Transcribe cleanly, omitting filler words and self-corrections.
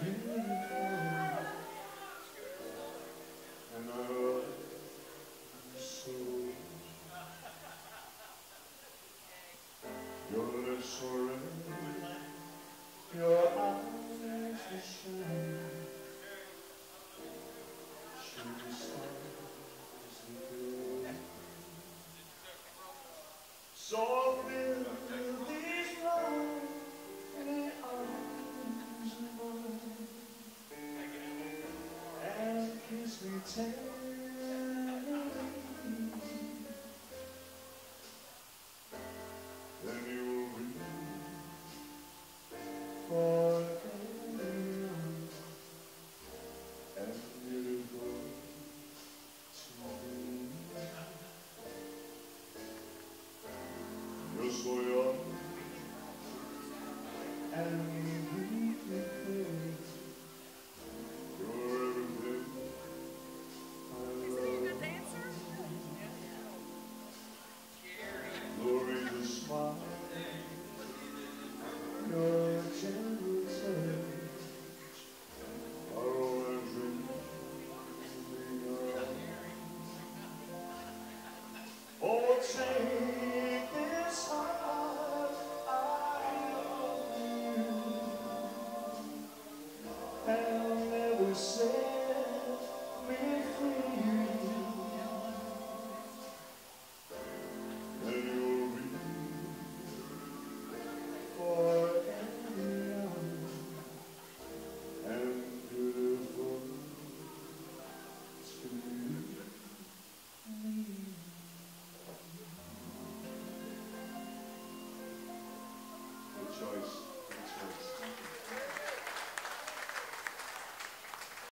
And I love you so. Your lips are red, your eyes are shining, shooting stars in the so fill these lonely arms of mine and kiss me tenderly. Then you will reach for